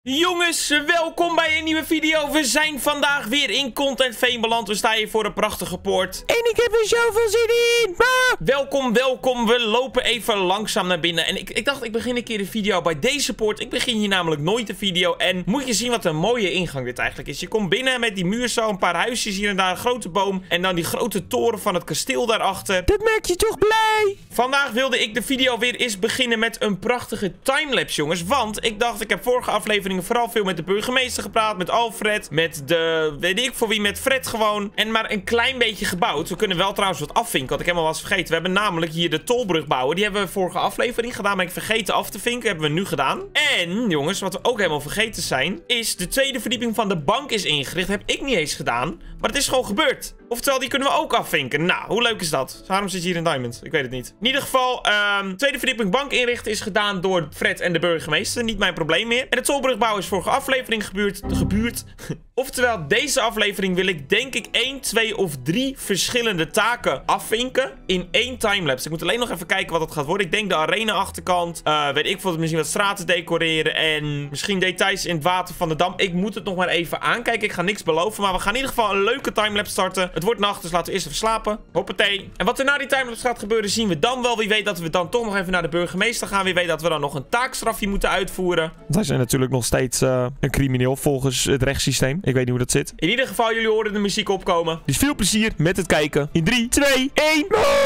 Jongens, welkom bij een nieuwe video. We zijn vandaag weer in Content Fame beland. We staan hier voor een prachtige poort. En ik heb er zoveel zin in. Welkom, welkom. We lopen even langzaam naar binnen. En ik dacht, ik begin een keer de video bij deze poort. Ik begin hier namelijk nooit de video. En moet je zien wat een mooie ingang dit eigenlijk is. Je komt binnen met die muur zo, een paar huisjes hier en daar, een grote boom. En dan die grote toren van het kasteel daarachter. Dat maakt je toch blij? Vandaag wilde ik de video weer eens beginnen met een prachtige timelapse, jongens. Want ik dacht, ik heb vorige afleveringen vooral veel met de burgemeester gepraat, met Alfred, met de, weet ik voor wie, met Fred gewoon. En maar een klein beetje gebouwd. We kunnen wel trouwens wat afvinken, wat ik helemaal was vergeten. We hebben namelijk hier de tolbrug bouwen. Die hebben we vorige aflevering gedaan, maar ik vergeten af te vinken. Hebben we nu gedaan. En, jongens, wat we ook helemaal vergeten zijn, is de tweede verdieping van de bank is ingericht. Heb ik niet eens gedaan, maar het is gewoon gebeurd. Oftewel, die kunnen we ook afvinken. Nou, hoe leuk is dat? Waarom zit je hier in Diamond? Ik weet het niet. In ieder geval, tweede verdieping bank inrichten is gedaan door Fred en de burgemeester. Niet mijn probleem meer. En de tolbrugbouw is vorige aflevering gebeurd. Oftewel, deze aflevering wil ik denk ik 1, 2 of 3 verschillende taken afvinken in 1 timelapse. Ik moet alleen nog even kijken wat het gaat worden. Ik denk de arena achterkant. Weet ik veel, misschien wat straten decoreren. En misschien details in het water van de dam. Ik moet het nog maar even aankijken. Ik ga niks beloven. Maar we gaan in ieder geval een leuke timelapse starten. Het wordt nacht, dus laten we eerst even slapen. Hoppatee. En wat er na die timelapse gaat gebeuren, zien we dan wel. Wie weet dat we dan toch nog even naar de burgemeester gaan. Wie weet dat we dan nog een taakstrafje moeten uitvoeren. Wij zijn natuurlijk nog steeds een crimineel volgens het rechtssysteem. Ik weet niet hoe dat zit. In ieder geval, jullie horen de muziek opkomen. Dus veel plezier met het kijken. In 3, 2, 1.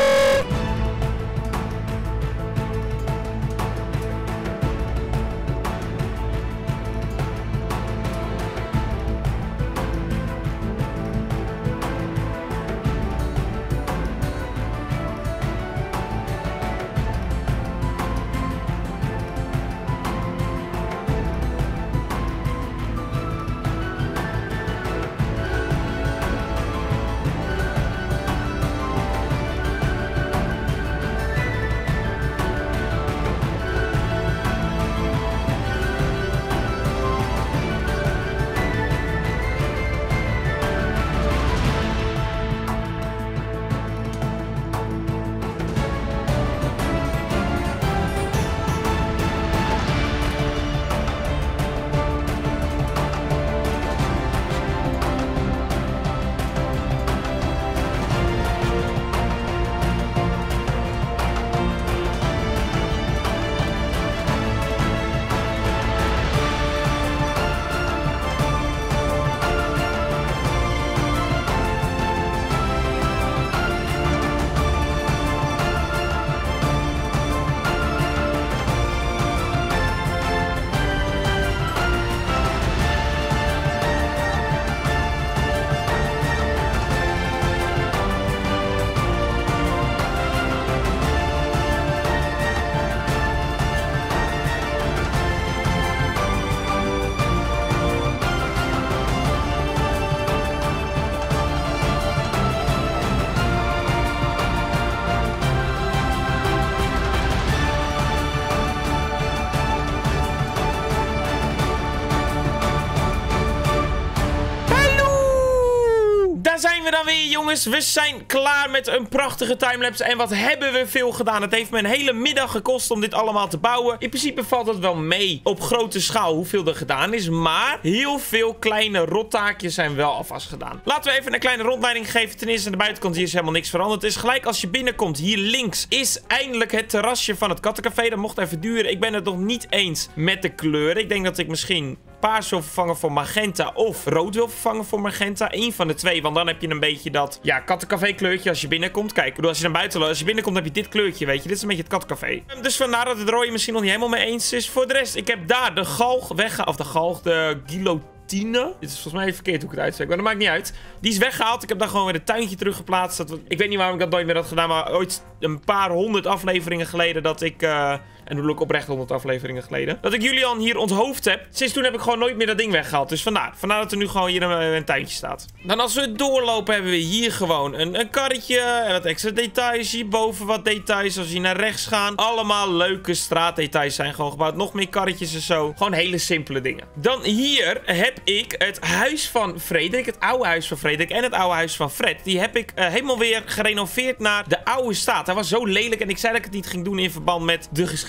Zijn we dan weer, jongens. We zijn klaar met een prachtige timelapse. En wat hebben we veel gedaan. Het heeft me een hele middag gekost om dit allemaal te bouwen. In principe valt het wel mee op grote schaal hoeveel er gedaan is. Maar heel veel kleine rottaakjes zijn wel alvast gedaan. Laten we even een kleine rondleiding geven. Ten eerste aan de buitenkant, hier is helemaal niks veranderd. Het is gelijk als je binnenkomt. Hier links is eindelijk het terrasje van het kattencafé. Dat mocht even duren. Ik ben het nog niet eens met de kleuren. Ik denk dat ik misschien paars wil vervangen voor magenta of rood wil vervangen voor magenta. Eén van de twee, want dan heb je een beetje dat, ja, kattencafé kleurtje als je binnenkomt. Kijk, ik bedoel, als je naar buiten loopt, als je binnenkomt heb je dit kleurtje, weet je. Dit is een beetje het kattencafé. Dus vandaar dat het rode misschien nog niet helemaal mee eens is. Voor de rest, ik heb daar de galg weggehaald, of de galg, de guillotine. Dit is volgens mij verkeerd hoe ik het uitspreek, maar dat maakt niet uit. Die is weggehaald. Ik heb daar gewoon weer het tuintje teruggeplaatst. Ik weet niet waarom ik dat nooit meer had gedaan, maar ooit een paar 100 afleveringen geleden dat ik... En doe ik oprecht 100 afleveringen geleden. Dat ik Julian hier onthoofd heb. Sinds toen heb ik gewoon nooit meer dat ding weggehaald. Dus vandaar dat er nu gewoon hier een tuintje staat. Dan als we doorlopen hebben we hier gewoon een karretje. En wat extra details. Hierboven wat details. Als we naar rechts gaan. Allemaal leuke straatdetails zijn gewoon gebouwd. Nog meer karretjes en zo. Gewoon hele simpele dingen. Dan hier heb ik het huis van Frederik. Het oude huis van Frederik. En het oude huis van Fred. Die heb ik helemaal weer gerenoveerd naar de oude staat. Hij was zo lelijk. En ik zei dat ik het niet ging doen in verband met de geschiedenis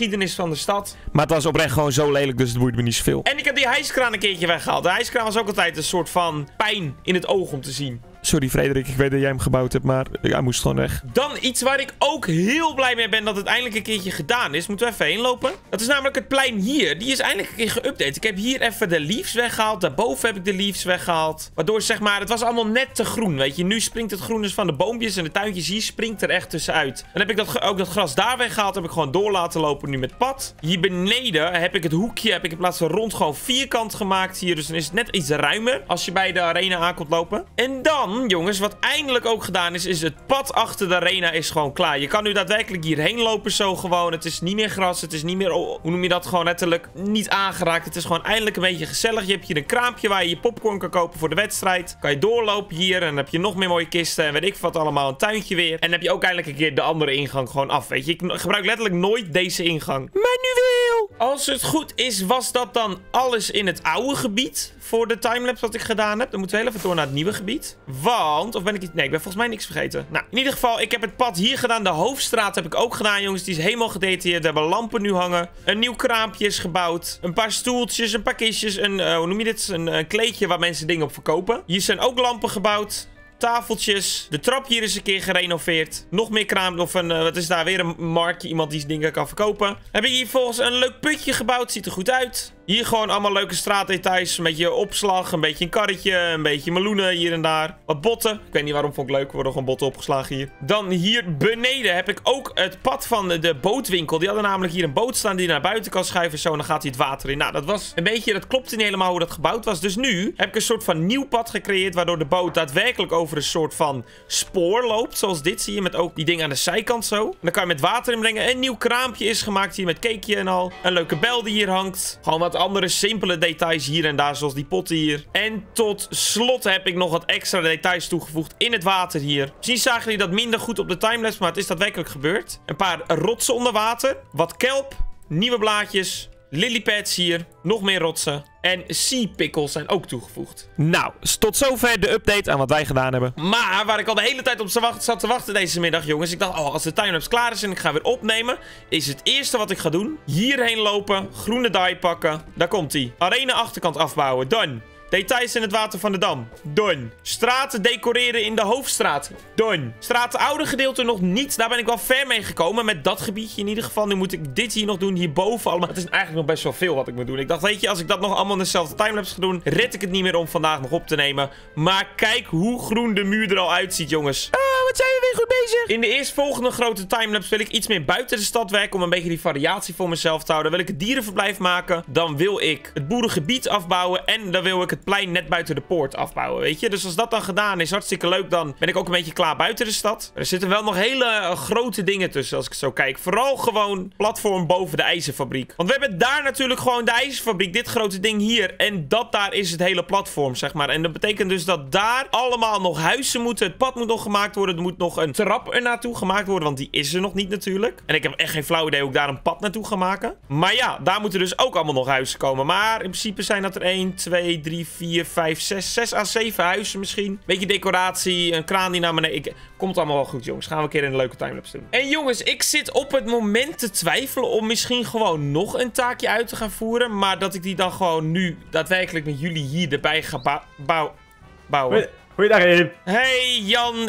geschiedenis van de stad. Maar het was oprecht gewoon zo lelijk, dus het boeit me niet zoveel. En ik heb die hijskraan een keertje weggehaald. De hijskraan was ook altijd een soort van pijn in het oog om te zien. Sorry Frederik, ik weet dat jij hem gebouwd hebt, maar hij moest gewoon weg. Dan iets waar ik ook heel blij mee ben dat het eindelijk een keertje gedaan is. Moeten we even heen lopen? Dat is namelijk het plein hier. Die is eindelijk een keer geüpdate. Ik heb hier even de leaves weggehaald. Daarboven heb ik de leaves weggehaald. Waardoor zeg maar, het was allemaal net te groen, weet je. Nu springt het groen dus van de boompjes en de tuintjes hier springt er echt tussenuit. Dan heb ik ook dat gras daar weggehaald. Heb ik gewoon door laten lopen nu met pad. Hier beneden heb ik het hoekje, in plaats van rond gewoon vierkant gemaakt hier. Dus dan is het net iets ruimer als je bij de arena aankomt lopen. En dan, jongens, wat eindelijk ook gedaan is het pad achter de arena is gewoon klaar. Je kan nu daadwerkelijk hierheen lopen zo gewoon. Het is niet meer gras, het is niet meer, hoe noem je dat, gewoon letterlijk niet aangeraakt. Het is gewoon eindelijk een beetje gezellig. Je hebt hier een kraampje waar je je popcorn kan kopen voor de wedstrijd. Kan je doorlopen hier en dan heb je nog meer mooie kisten en weet ik wat allemaal, een tuintje weer. En dan heb je ook eindelijk een keer de andere ingang gewoon af, weet je. Ik gebruik letterlijk nooit deze ingang. Maar nu wel! Als het goed is, was dat dan alles in het oude gebied voor de timelapse wat ik gedaan heb. Dan moeten we heel even door naar het nieuwe gebied. Want, of ben ik iets... Nee, ik ben volgens mij niks vergeten. Nou, in ieder geval, ik heb het pad hier gedaan. De hoofdstraat heb ik ook gedaan, jongens. Die is helemaal gedetailleerd. We hebben lampen nu hangen. Een nieuw kraampje is gebouwd. Een paar stoeltjes, een paar kistjes. Hoe noem je dit? Een kleedje waar mensen dingen op verkopen. Hier zijn ook lampen gebouwd. Tafeltjes. De trap hier is een keer gerenoveerd. Nog meer kraam. Of wat is daar? Weer een marktje. Iemand die dingen kan verkopen. Heb ik hier volgens een leuk putje gebouwd. Ziet er goed uit. Hier gewoon allemaal leuke straatdetails. Een beetje opslag. Een beetje een karretje. Een beetje meloenen hier en daar. Wat botten. Ik weet niet waarom vond ik leuk. Er worden gewoon botten opgeslagen hier. Dan hier beneden heb ik ook het pad van de bootwinkel. Die hadden namelijk hier een boot staan die naar buiten kan schuiven. Zo, en dan gaat hij het water in. Nou, dat was een beetje... Dat klopte niet helemaal hoe dat gebouwd was. Dus nu heb ik een soort van nieuw pad gecreëerd. Waardoor de boot daadwerkelijk over een soort van spoor loopt. Zoals dit zie je. Met ook die dingen aan de zijkant zo. En dan kan je met water inbrengen. Een nieuw kraampje is gemaakt hier met cakeje en al. Een leuke bel die hier hangt. Gewoon wat andere simpele details hier en daar. Zoals die potten hier. En tot slot heb ik nog wat extra details toegevoegd in het water hier. Misschien zagen jullie dat minder goed op de timelapse. Maar het is daadwerkelijk gebeurd. Een paar rotsen onder water. Wat kelp. Nieuwe blaadjes. Lilypads hier. Nog meer rotsen. En sea pickles zijn ook toegevoegd. Nou, tot zover de update aan wat wij gedaan hebben. Maar waar ik al de hele tijd op zat te wachten deze middag, jongens. Ik dacht, als de timelapse klaar is en ik ga weer opnemen, is het eerste wat ik ga doen. Hierheen lopen. Groene dye pakken. Daar komt hij. Arena achterkant afbouwen. Done. Details in het water van de dam. Done. Straten decoreren in de hoofdstraat. Done. Straten oude gedeelte nog niet. Daar ben ik wel ver mee gekomen. Met dat gebiedje in ieder geval. Nu moet ik dit hier nog doen. Hierboven allemaal. Het is eigenlijk nog best wel veel wat ik moet doen. Ik dacht, weet je, als ik dat nog allemaal in dezelfde timelapse ga doen, red ik het niet meer om vandaag nog op te nemen. Maar kijk hoe groen de muur er al uitziet, jongens. Wat zijn we weer goed bezig? In de eerstvolgende grote timelapse wil ik iets meer buiten de stad werken. Om een beetje die variatie voor mezelf te houden. Dan wil ik het dierenverblijf maken. Dan wil ik het boerengebied afbouwen. En dan wil ik het plein net buiten de poort afbouwen, weet je. Dus als dat dan gedaan is, hartstikke leuk. Dan ben ik ook een beetje klaar buiten de stad. Er zitten wel nog hele grote dingen tussen als ik zo kijk. Vooral gewoon platform boven de ijzerfabriek. Want we hebben daar natuurlijk gewoon de ijzerfabriek. Dit grote ding hier. En dat daar is het hele platform, zeg maar. En dat betekent dus dat daar allemaal nog huizen moeten. Het pad moet nog gemaakt worden. Er moet nog een trap er naartoe gemaakt worden. Want die is er nog niet natuurlijk. En ik heb echt geen flauw idee hoe ik daar een pad naartoe ga maken. Maar ja, daar moeten dus ook allemaal nog huizen komen. Maar in principe zijn dat er 1, 2, 3, 4, 5, 6 à 7 huizen misschien. Beetje decoratie, een kraan die naar beneden. Komt allemaal wel goed, jongens. Gaan we een keer in een leuke timelapse doen. En jongens, ik zit op het moment te twijfelen om misschien gewoon nog een taakje uit te gaan voeren. Maar dat ik die dan gewoon nu daadwerkelijk met jullie hier erbij ga bouwen. Goeiedag, Eep. Hey Jan,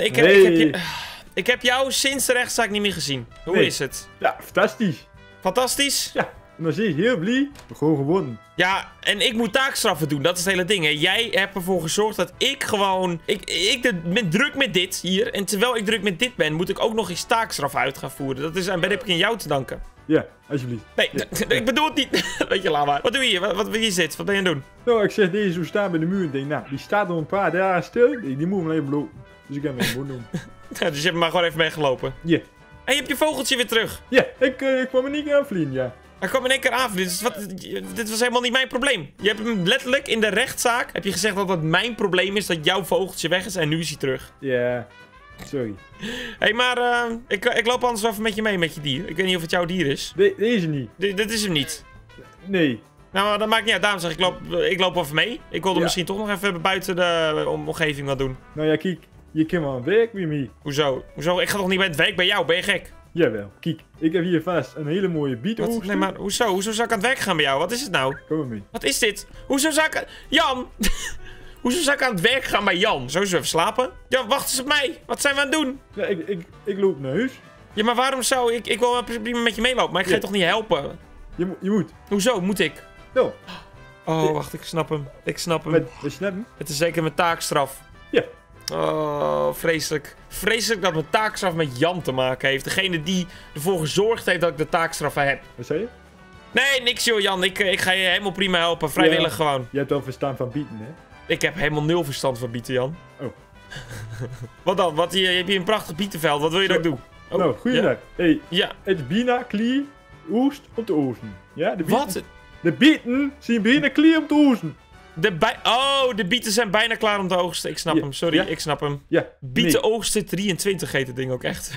ik heb jou sinds de rechtszaak niet meer gezien. Hoe is het? Ja, fantastisch. Fantastisch? Ja, nog steeds heel blij. Gewoon gewonnen. Ja, en ik moet taakstraffen doen. Dat is het hele ding, hè. Jij hebt ervoor gezorgd dat ik gewoon... Ik ben druk met dit hier. En terwijl ik druk met dit ben, moet ik ook nog eens taakstraf uit gaan voeren. Dat is, en ben ik aan jou te danken. Ja, alsjeblieft. Nee, ja. Ik bedoel het niet. Weet je, laat maar. Wat doe je hier? Wat hier zit? Wat ben je aan het doen? Nou, ik zeg deze zo staan bij de muur en denk, nou, die staat al een paar dagen stil. Die moet hem even bloten. Dus ik heb hem gewoon doen. Ja, dus je hebt maar gewoon even meegelopen. Ja. En je hebt je vogeltje weer terug. Ja, ik kwam er niet aan vliegen, ja. Hij kwam in één keer aanvliegen. Dus dit was helemaal niet mijn probleem. Je hebt hem letterlijk in de rechtszaak heb je gezegd dat het mijn probleem is dat jouw vogeltje weg is en nu is hij terug. Ja, sorry. Hé, maar ik loop anders wel even met je mee met je dier. Ik weet niet of het jouw dier is. Deze niet. Dit is hem niet. Nee. Nou, dat maakt niet uit. Daarom zeg ik loop even mee. Ik wilde misschien toch nog even buiten de omgeving wat doen. Nou ja, kijk. Je kan wel aan het werk met mij. Hoezo? Ik ga toch niet bij het werk bij jou? Ben je gek? Jawel. Kijk, ik heb hier vast een hele mooie bietoogst. Nee, maar hoezo? Hoezo zou ik aan het werk gaan bij jou? Wat is het nou? Kom maar mee. Wat is dit? Hoezo zou ik... Jan! Hoezo zou ik aan het werk gaan bij Jan? Zo even slapen? Jan, wacht eens op mij. Wat zijn we aan het doen? Ja, ik loop naar huis. Ja, maar waarom zou ik... Ik wil wel prima met je meelopen, maar ik ga je toch niet helpen? Je moet. Hoezo moet ik? Zo. Oh, wacht, ik snap hem. Ik snap hem. Wat snap je? Het is zeker mijn taakstraf. Ja. Oh, vreselijk. Vreselijk dat mijn taakstraf met Jan te maken heeft. Degene die ervoor gezorgd heeft dat ik de taakstraf heb. Wat zei je? Nee, niks joh Jan. Ik ga je helemaal prima helpen. Vrijwillig gewoon. Je hebt wel verstand van bieten, hè? Ik heb helemaal 0 verstand van bieten, Jan. Oh. Wat dan? Wat, je hebt hier een prachtig bietenveld. Wat wil je dat ik doe? Oh, Nou, goeiedag. ja? Hey, Ja. het is bijna klaar oogst om te oogsten. Ja, de bieten. Wat? De bieten zijn bijna klaar om te oogsten. De bieten zijn bijna klaar om te oogsten. Ik snap Ja, hem. Sorry, ja. ik snap hem. Ja, Bieten nee. oogsten 23 heet het ding ook echt.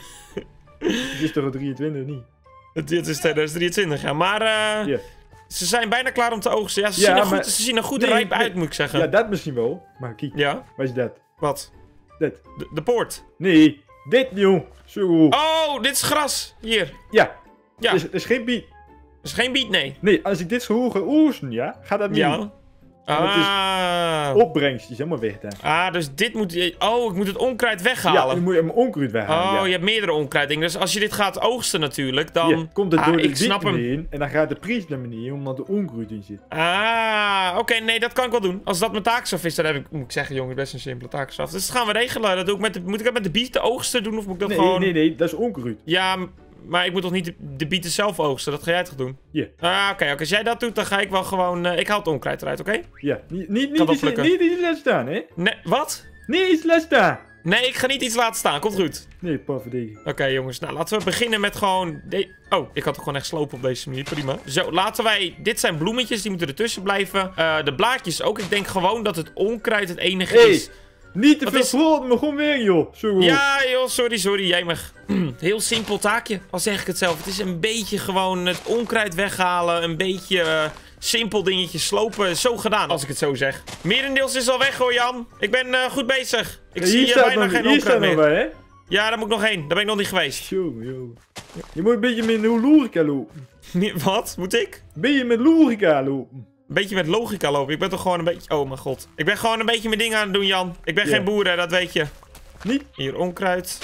Het is toch al 23 niet? Het is 2023, ja. Maar Ja. ze zijn bijna klaar om te oogsten. Ja, ze Ja, zien er maar- goed, ze zien er goed Nee, rijp nee. uit, moet ik zeggen. Ja, dat misschien wel. Maar kijk, Ja? wat is dat? Wat? Dit. De poort. Nee, dit jong. Zo. Oh, dit is gras. Hier. Ja. Ja. Het is geen biet. Dat is geen biet, nee. Nee, als ik dit zo hoog ga oogsten, ja, gaat dat niet. Ja. Want het is Ah. Opbrengst is helemaal weg daar. Ah, dus dit moet... Oh, ik moet het onkruid Ja, weghalen. dan moet je hem onkruid weghalen. Oh, ja. je hebt meerdere onkruiddingen. Dus als je dit gaat oogsten natuurlijk, dan... Ja, komt het door de ik snap bieten hem. heen en dan gaat de prijs naar beneden omdat er onkruid in zit. Ah, oké, nee, dat kan ik wel doen. Als dat mijn taakstraf is, dan heb ik, moet ik zeggen, jongen, best een simpele taakstraf. Dus dat gaan we regelen. Dat doe ik met moet ik dat met de bieten oogsten doen of moet ik dat Nee, gewoon... nee, dat is onkruid. Ja, maar ik moet toch niet de bieten zelf oogsten? Dat ga jij toch doen? Ja. Ah, oké. Als jij dat doet, dan ga ik wel gewoon... ik haal het onkruid eruit, oké? Ja, niet Kan dat iets lukken? laten staan, hè? Nee, wat? Niet iets laten staan. Nee, ik ga niet iets laten staan. Komt goed. Nee, pas verdedigen. Oké, jongens. Nou, laten we beginnen met gewoon... Oh, ik had er gewoon echt slopen op deze manier. Prima. Zo, laten wij... Dit zijn bloemetjes, die moeten ertussen blijven. De blaadjes ook. Ik denk gewoon dat het onkruid het enige Hey, is. niet te Wat veel is- vrolijk, maar gewoon weer, joh. Zo. Ja, joh, sorry. Jij mag... Heel simpel taakje. Al zeg ik het zelf. Het is een beetje gewoon het onkruid weghalen. Een beetje simpel dingetje slopen. Zo gedaan, als ik het zo zeg. Merendeels is al weg hoor, Jan. Ik ben goed bezig. Ik Hier zie staat bijna nog, geen hier onkruid staat nog meer. bij, hè? Ja, daar moet ik nog heen. Daar ben ik nog niet geweest. Jongen, jongen. Je moet een beetje met logica lopen. Wat? Moet ik? Ben je met logica lopen? Een beetje met logica lopen. Ik ben toch gewoon een beetje... Oh mijn god. Ik ben gewoon een beetje mijn dingen aan het doen, Jan. Ik ben Ja. geen boer, hè, dat weet je. Niet? Hier, onkruid.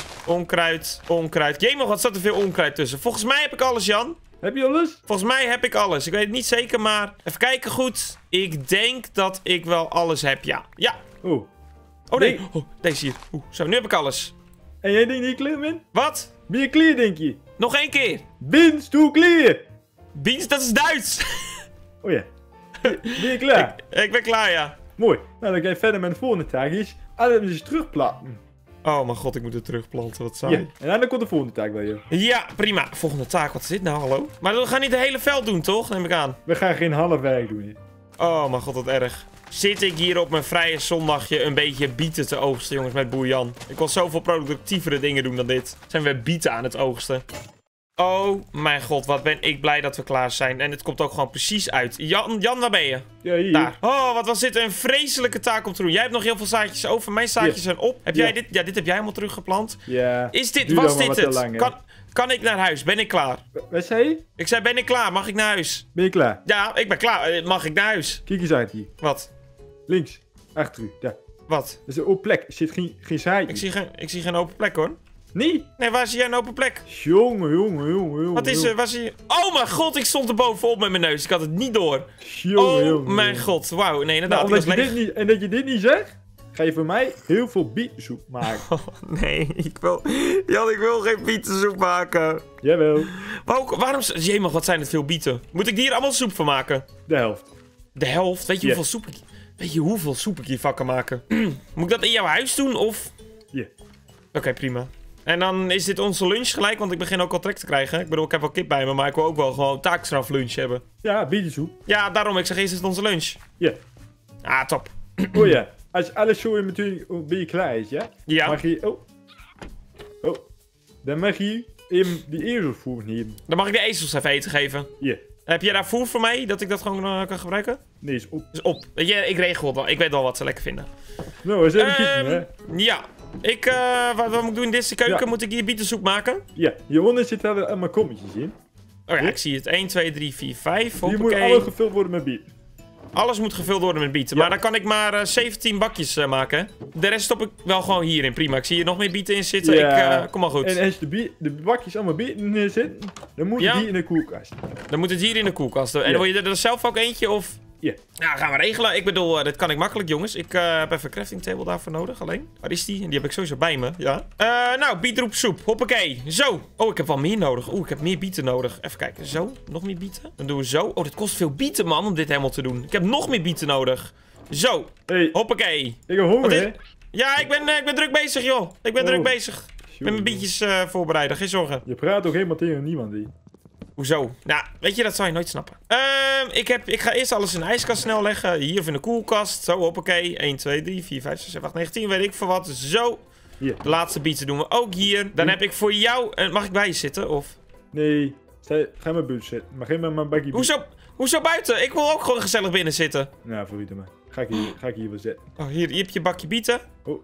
Onkruid. Jemig, wat staat er veel onkruid tussen. Volgens mij heb ik alles, Jan. Heb je alles? Volgens mij heb ik alles. Ik weet het niet zeker, maar... Even kijken goed. Ik denk dat ik wel alles heb, ja. Ja. Oh. Oh nee. Nee. Oh, deze hier. Zo, nu heb ik alles. En jij denkt dat je klaar bent? Wat? Ben je klaar, denk je? Nog één keer. Bins toe klaar. Beans, dat is Duits. Oh ja. Ben je klaar? Ik ben klaar, ja. Mooi. Nou, dan ga je verder met de volgende taak. Is alles eens terugplaten. Oh mijn god, ik moet het terugplanten. Wat Ja. saai. En dan komt de volgende taak bij je. Ja, prima. Volgende taak. Wat is dit nou, hallo? Maar we gaan niet de hele veld doen, toch? Neem ik aan. We gaan geen half werk doen. Hè. Oh mijn god, wat erg. Zit ik hier op mijn vrije zondagje een beetje bieten te oogsten, jongens, met boer Jan. Ik kon zoveel productievere dingen doen dan dit. Zijn we bieten aan het oogsten. Oh mijn god, wat ben ik blij dat we klaar zijn. En het komt ook gewoon precies uit. Jan, waar ben je? Ja, hier. Daar. Oh, wat was dit een vreselijke taak om te doen. Jij hebt nog heel veel zaadjes over. Mijn zaadjes zijn op. Heb jij Ja. dit? Ja, dit heb jij helemaal teruggeplant. Ja. Is dit, Duurt was allemaal dit wat te het? lang, hè. Kan ik naar huis? Ben ik klaar? Wat zei je? Ik zei, ben ik klaar? Mag ik naar huis? Ben je klaar? Ja, ik ben klaar. Mag ik naar huis? Kijk eens uit hier. Wat? Links. Achter u. Daar. Wat? Dat is een open plek. Er zit geen zaadje. Ik zie geen open plek, hoor. Nee. Nee, waar zie jij een open plek? Jongen. Wat is er? Waar zie je... Oh mijn god, ik stond er bovenop met mijn neus. Ik had het niet door. Jongen. Oh mijn god. Wauw, nee, inderdaad. Nou, ik was leeg. en dat je dit niet zegt, ga je voor mij heel veel bietensoep maken. Oh, nee, ik wil geen bietensoep maken. Jawel. Maar ook, waarom... Jemig, wat zijn het veel bieten. Moet ik hier allemaal soep van maken? De helft. De helft? Weet je Ja. hoeveel soep ik hier van kan maken? Moet ik dat in jouw huis doen, of... Ja. Oké, prima. En dan is dit onze lunch gelijk, want ik begin ook al trek te krijgen. Ik bedoel, ik heb wel kip bij me, maar ik wil ook wel gewoon taakstraf lunch hebben. Ja, bietensoep. Ja, daarom. Ik zeg, is het onze lunch? Ja. Ah, top. Oh ja. Als alles zo in natuurlijk een beetje klaar is, ja? Ja. Mag je... Oh. Dan mag je even die ezelvoer nemen. Dan mag ik de ezels even eten geven. Ja. Heb jij daar voer voor mij, dat ik dat gewoon kan gebruiken? Nee, is op. Dus op. Weet je, ik regel het wel. Ik weet wel wat ze lekker vinden. Nou, eens even kijken, hè. Ja. Wat moet ik doen in deze keuken? Ja. Moet ik hier bietensoep maken? Ja, hieronder zitten er allemaal kommetjes in. Oh ja, ik zie het. 1, 2, 3, 4, 5. Die moet Hoppakee. alles gevuld worden met bier. Alles moet gevuld worden met bieten. Ja. Maar dan kan ik maar 17 bakjes maken. De rest stop ik wel gewoon hierin. Prima. Ik zie hier nog meer bieten in zitten. Ja. Kom maar goed. En als de bakjes allemaal bier in zitten, dan moet Ja? die in de koelkast. Dan moet het hier in de koelkast. En Ja. wil je er zelf ook eentje? Of... Ja. Ja, gaan we regelen. Ik bedoel, dit kan ik makkelijk, jongens. Ik heb even een crafting table daarvoor nodig alleen. Waar is die? Die heb ik sowieso bij me, ja. Nou, bietroepsoep. Hoppakee. Zo. Oh, ik heb wel meer nodig. Oeh, ik heb meer bieten nodig. Even kijken. Zo. Nog meer bieten. Dan doen we zo. Oh, dit kost veel bieten, man, om dit helemaal te doen. Ik heb nog meer bieten nodig. Zo. Hey, Hoppakee. ik heb honger, Wat is- hè? Ja, ik ben druk bezig, joh. Ik ben druk Oh. bezig. Ik ben mijn bietjes voorbereiden. Geen zorgen. Je praat ook helemaal tegen niemand, hè? Hoezo? Nou, weet je, dat zou je nooit snappen. Ik ga eerst alles in de ijskast snel leggen. Hier of in de koelkast. Zo, hoppakee. 1, 2, 3, 4, 5, 6, 7, 8, 9, 10. Weet ik veel wat. Zo. Hier. De laatste bieten doen we ook hier. Dan heb ik voor jou... mag ik bij je zitten? Of... Nee, ga maar buiten zitten. Maar geen maar mijn bakje bier. Hoezo buiten? Ik wil ook gewoon gezellig binnen zitten. Nou, voor maar. Ga ik hier wel zitten. Oh, hier heb je bakje bieten.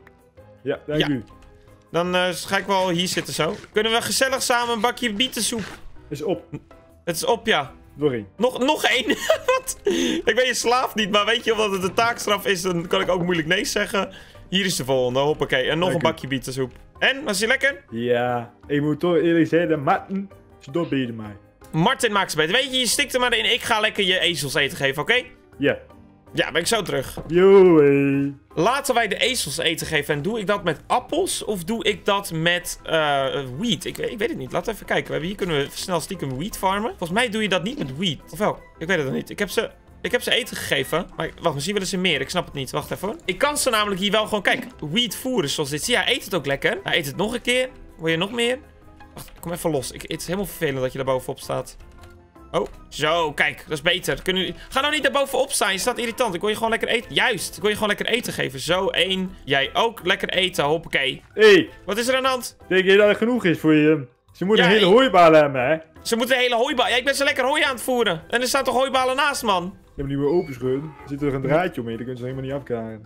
Ja, dank Ja. u. Dan ga ik wel hier zitten zo. Kunnen we gezellig samen een bakje bietensoep? Is op. Het is op, ja. Doorheen. Nog één? Wat? Ik ben je slaaf niet, maar weet je, omdat het een taakstraf is, dan kan ik ook moeilijk nee zeggen. Hier is de volgende, hoppakee. En nog Dank een u. bakje bietensoep. En, was die lekker? Ja, ik moet toch eerlijk zeggen, Marten is door beter mij. Martin maakt ze beter. Weet je, je stikt er maar in. Ik ga lekker je ezels eten geven, oké? Ja. Ja, ben ik zo terug. Yo, hey. Laten wij de ezels eten geven. En doe ik dat met appels of doe ik dat met wheat? Ik weet het niet. Laten we even kijken. Hier kunnen we snel stiekem wheat farmen. Volgens mij doe je dat niet met wheat. Of wel? Ik weet het nog niet. Ik heb ze eten gegeven. Maar wacht, misschien willen ze meer. Ik snap het niet. Wacht even hoor. Ik kan ze namelijk hier wel gewoon... Kijk, wheat voeren zoals dit. Zie je, hij eet het ook lekker. Hij eet het nog een keer. Wil je nog meer? Wacht, kom even los. Het is helemaal vervelend dat je daar bovenop staat. Oh, zo, kijk, dat is beter. Ga nou niet daar bovenop staan, je staat irritant. Ik wil je gewoon lekker eten. Juist, ik wil je gewoon lekker eten geven. Zo, 1. Jij ook lekker eten, hoppakee. Hey, Wat is er aan de hand? denk je dat het genoeg is voor je? Ze moeten Ja, een hele hooibal hebben, hè? Ze moeten een hele hooibal... Ja, ik ben ze lekker hooi aan het voeren. En er staan toch hooibalen naast, man? Je hebt hem nu weer openschudden. Er zit er een draadje omheen, dan kunnen ze helemaal niet afkrijgen.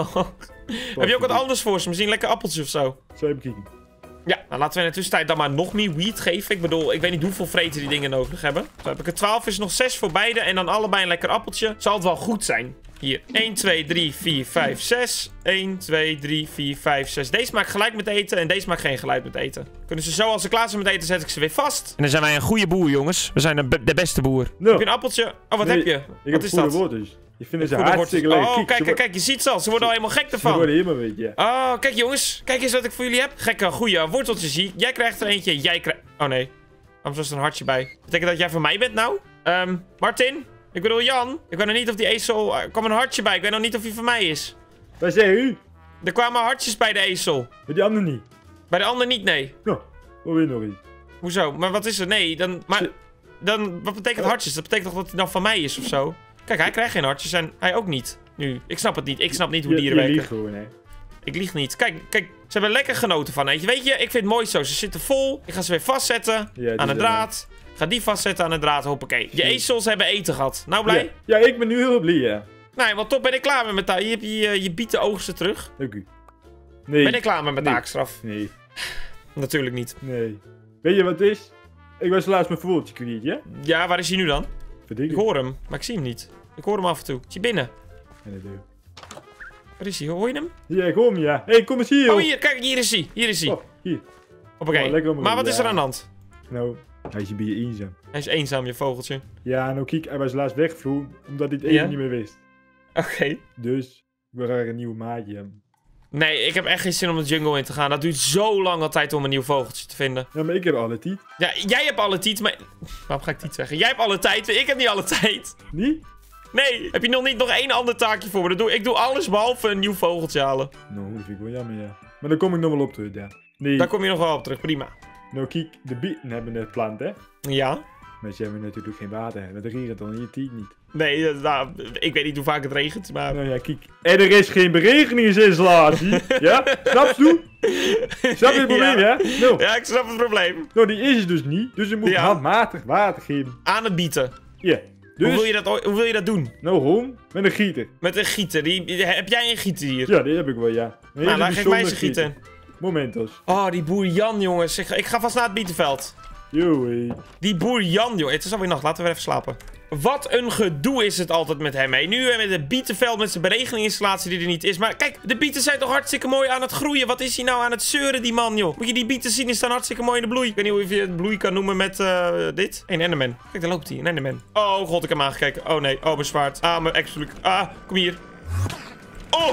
Heb je ook wat anders voor ze? Misschien lekker appeltjes of zo? Zo even kijken. Ja, nou laten we in de tussentijd dan maar nog meer wheat geven. Ik bedoel, ik weet niet hoeveel vreten die dingen nodig hebben. Zo heb ik er 12, is nog 6 voor beide. En dan allebei een lekker appeltje. Zal het wel goed zijn. Hier, 1, 2, 3, 4, 5, 6. 1, 2, 3, 4, 5, 6. Deze maakt gelijk met eten en deze maakt geen geluid met eten. Kunnen ze zo, als ze klaar zijn met eten, zet ik ze weer vast. En dan zijn wij een goede boer, jongens. We zijn de beste boer. Nou, Heb je een appeltje? Oh, wat Nee, heb je? ik Wat heb is goede dat? woordjes. Je vindt ze Goede hartstikke wortels. lekker. Oh, kijk, je ziet ze al. Ze worden al helemaal gek Ze ervan. worden helemaal weet je. Oh, kijk jongens. Kijk eens wat ik voor jullie heb. Gekke, goede worteltjes zie. Jij krijgt er eentje, jij krijgt... Oh nee. Waarom is er een hartje bij? Betekent dat jij van mij bent nou? Martin? Ik bedoel Jan. Ik weet nog niet of die ezel... Er kwam een hartje bij. Ik weet nog niet of hij van mij is. Wat zeg u? Er kwamen hartjes bij de ezel. Maar die andere niet. Bij de ander niet, nee. Nou, wat wil je nog iets? Hoezo? Maar wat is er? Nee, dan... Maar... Dan... Wat betekent hartjes? Dat betekent toch dat hij dan van mij is of zo? Kijk, hij krijgt geen hartjes en hij ook niet. Nu. Ik snap het niet. Ik snap niet hoe dieren Je werken. liegt gewoon, hè. Ik lieg niet. Kijk, ze hebben lekker genoten van. Weet je, ik vind het mooi zo. Ze zitten vol. Ik ga ze weer vastzetten die aan de zijn draad. Ga die vastzetten aan de draad. Hoppakee. Je ezels hebben eten gehad. Nou blij? Ja, ik ben nu heel blij, ja. Nee, want toch ben ik klaar met mijn taak. Hier heb je je bieten oogsten terug. Dank u. Nee. Ben ik klaar met mijn Nee. taakstraf? Nee, Natuurlijk niet. nee. Weet je wat het is? Ik was laatst mijn voeltje kwijt, ja? Ja, waar is hij nu dan? Ik Verdikken. hoor hem, maar ik zie hem niet. Ik hoor hem af en toe. Is hij binnen? En de deur. Waar is hij? Hoor je hem? Ja, ik hoor hem, ja. Hé, kom eens hier, joh. Oh, hier. Kijk, hier is hij. Hier is hij. Oh, hier. Hoppakee. Oh, lekker om- Maar wat is er ja. aan de hand? Nou, hij is een beetje eenzaam. Hij is eenzaam, je vogeltje. Ja, nou kijk, hij was laatst weggevlogen, omdat hij het even Ja? niet meer wist. Oké. Dus, ik wil graag een nieuwe maatje hebben. Nee, ik heb echt geen zin om de jungle in te gaan. Dat duurt zo lang altijd om een nieuw vogeltje te vinden. Ja, maar ik heb alle tijd. Ja, jij hebt alle tijd, maar... Waarom ga ik niet zeggen? Jij hebt alle tijd, ik heb niet alle tijd. Niet? Nee, heb je nog één ander taakje voor me? Ik doe alles behalve een nieuw vogeltje halen. Nou, dat vind ik wel jammer, ja. Maar daar kom ik nog wel op terug, ja. Nee, Daar kom je nog wel op terug, prima. nou kijk, de bieten hebben het plant, hè. Ja? Maar ze hebben natuurlijk geen water, hè. Dat regent dan in je tijd niet. Nee, nou, ik weet niet hoe vaak het regent, maar... Nou ja, kijk. En er is geen beregeningsinstallatie. Ja? Snap je? Snap je het probleem, Ja. hè? Nou, Ja, ik snap het probleem. nou, die is het dus niet. Dus je moet Ja. handmatig water geven. Aan het bieten. Ja. Dus, Hoe wil je dat doen? nou gewoon, met een gieter. Met een gieter. Heb jij een gieter hier? Ja, die heb ik wel, ja. Nou, laat geef mij eens een gieter. Momentos. Oh, die boer Jan, jongens. Ik ga vast naar het bietenveld. Joey. Die boer Jan, joh. Het is alweer nacht. Laten we weer even slapen. Wat een gedoe is het altijd met hem, hè. Nu met het bietenveld, met zijn beregeninginstallatie die er niet is. Maar kijk, de bieten zijn toch hartstikke mooi aan het groeien. Wat is hij nou aan het zeuren, die man, joh? Moet je die bieten zien, die staan hartstikke mooi in de bloei. Ik weet niet of je het bloei kan noemen met dit. Een Enderman. Kijk, daar loopt hij, een Enderman. Oh god, ik heb hem aangekeken. Oh nee, oh mijn zwaard. Ah, mijn explosief. Ah, kom hier. Oh!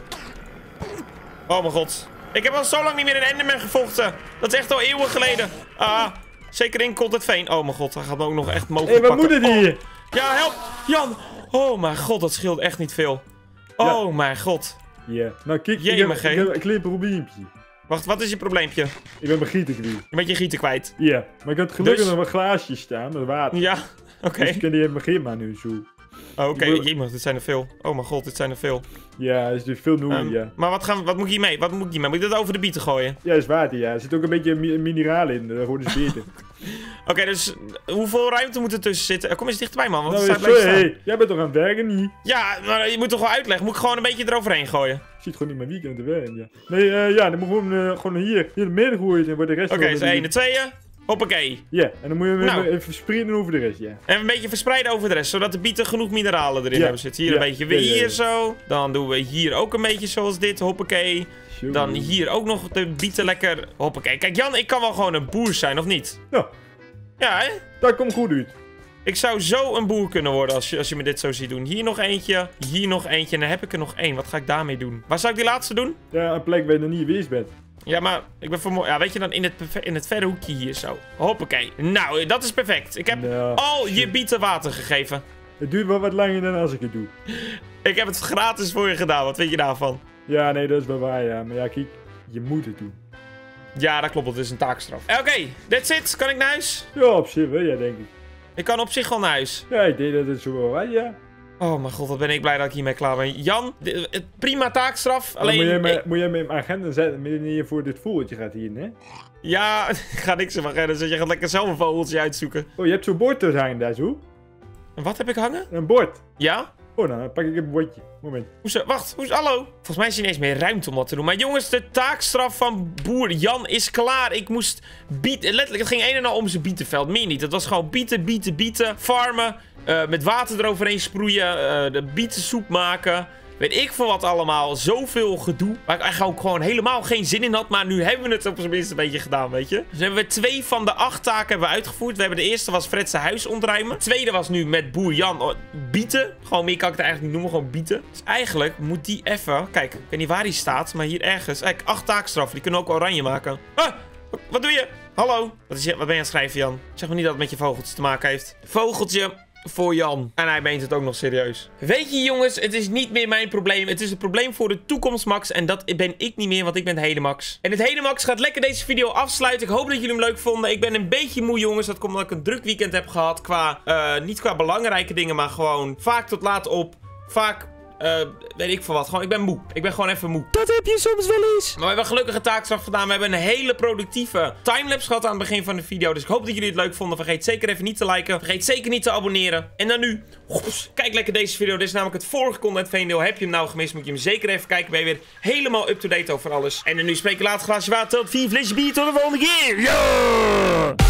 Oh mijn god. Ik heb al zo lang niet meer een Enderman gevochten. Dat is echt al eeuwen geleden. Ah, zeker in Content Veen. Oh mijn god, hij gaat me ook nog echt mogelijk Hé, wat moet het hier? Ja, help! Jan! Oh mijn god, dat scheelt echt niet veel. Oh mijn god. Ja. Nou, kijk, ik Jemig, heb een klein probleempje. Wacht, wat is je probleempje? Ik ben mijn gieter kwijt. Je bent je gieter kwijt. Ja, maar ik had gelukkig Dus- nog wat glaasjes staan met water. Ja, oké. Dus ik kan die even geen maar nu zo. Oh, oké, Ik wil- jemig, dit zijn er veel. Oh mijn god, dit zijn er veel. Ja, is dus veel noemen, ja. Maar wat moet ik hiermee? Wat moet ik hiermee? Moet ik dat over de bieten gooien? Ja, is water, ja. Er zit ook een beetje mineralen in, dat wordt dus beter. Oké, dus hoeveel ruimte moet er tussen zitten? Kom eens dichterbij, man, want Nou, het staat blijven sorry, staan. hey, jij bent toch aan het werken, niet? Ja, maar je moet toch wel uitleggen. Moet ik gewoon een beetje eroverheen gooien? Ik zie het gewoon niet mijn weekend te werken, ja. Nee, ja, dan moet je gewoon hier in het midden gooien en wordt de rest... Oké, dus 1 en 2. Hoppakee. Ja, en dan moet je hem Nou. even verspreiden over de rest, ja. En een beetje verspreiden over de rest, zodat de bieten genoeg mineralen erin Ja. hebben zitten. Hier Ja. een beetje weer Ja. hier zo. Dan doen we hier ook een beetje zoals dit, hoppakee. Zo. Dan hier ook nog de bieten lekker, hoppakee. Kijk Jan, ik kan wel gewoon een boer zijn, of niet? Ja, Ja, hè? dat komt goed uit. Ik zou zo een boer kunnen worden als je me dit zo ziet doen. Hier nog eentje, hier nog eentje en dan heb ik er nog 1. Wat ga ik daarmee doen? Waar zou ik die laatste doen? Ja, een plek waar je nog niet geweest bent. Ja, maar ik ben vermoeid. Ja, weet je dan in het verre hoekje hier zo. Hoppakee. Nou, dat is perfect. Ik heb Nou, al je bieten water gegeven. Het duurt wel wat langer dan als ik het doe. Ik heb het gratis voor je gedaan. Wat vind je daarvan? Ja, nee, dat is wel waar, ja. Maar ja, kijk, je moet het doen. Ja, dat klopt. Het is een taakstraf. Oké, that's it. Kan ik naar huis? Ja, op zich wel, ja, denk ik. Ik kan op zich wel naar huis. Ja, ik denk dat het zo wel was, ja. Oh mijn god, wat ben ik blij dat ik hiermee klaar ben. Jan, prima taakstraf. Dan Alleen... moet jij met mijn agenda zetten wanneer je voor dit vogeltje gaat hier, hè? Ja, ik ga niks in mijn agenda zetten. Je gaat lekker zelf een vogeltje uitzoeken. Oh, je hebt zo'n bord tussen hangen daar, zo. En wat heb ik hangen? Een bord. Ja? Oh, nou, dan pak ik een bordje. Moment. Hoezo? Wacht, hallo? Volgens mij is er niet eens meer ruimte om wat te doen. Maar jongens, de taakstraf van boer Jan is klaar. Ik moest bieten. Letterlijk, het ging een en al om zijn bietenveld. Meer niet. Het was gewoon bieten. Farmen. Met water eroverheen sproeien. De bietensoep maken. Weet ik veel wat allemaal. Zoveel gedoe. Waar ik eigenlijk ook gewoon helemaal geen zin in had. Maar nu hebben we het op zijn minst een beetje gedaan, weet je. Dus hebben we 2 van de 8 taken hebben we uitgevoerd. We hebben de eerste was Fred zijn huis ontruimen. De tweede was nu met boer Jan bieten. Gewoon meer kan ik het eigenlijk niet noemen. Gewoon bieten. Dus eigenlijk moet die even... Kijk, ik weet niet waar die staat. Maar hier ergens. Kijk, 8 taakstraffen. Die kunnen we ook oranje maken. Ah, wat doe je? Hallo? Wat ben je aan het schrijven, Jan? Zeg maar niet dat het met je vogeltje te maken heeft. Vogeltje... voor Jan. En hij meent het ook nog serieus. Weet je jongens, het is niet meer mijn probleem. Het is een probleem voor de toekomst, Max. En dat ben ik niet meer, want ik ben Hedemax. En het Hedemax gaat lekker deze video afsluiten. Ik hoop dat jullie hem leuk vonden. Ik ben een beetje moe, jongens. Dat komt omdat ik een druk weekend heb gehad. Niet qua belangrijke dingen, maar gewoon vaak tot laat op. Vaak... weet ik veel wat. Gewoon, ik ben moe. Ik ben gewoon even moe. Dat heb je soms wel eens. Maar we hebben gelukkig een taakstraf gedaan. We hebben een hele productieve timelapse gehad aan het begin van de video. Dus ik hoop dat jullie het leuk vonden. Vergeet zeker even niet te liken. Vergeet zeker niet te abonneren. En dan nu, kijk lekker deze video. Dit is namelijk het vorige Content Veen deel. Heb je hem nou gemist, moet je hem zeker even kijken. Ben je weer helemaal up-to-date over alles. En dan nu spreek je later glaasje water. Tot 4 flesje bier. Tot de volgende keer. Ja!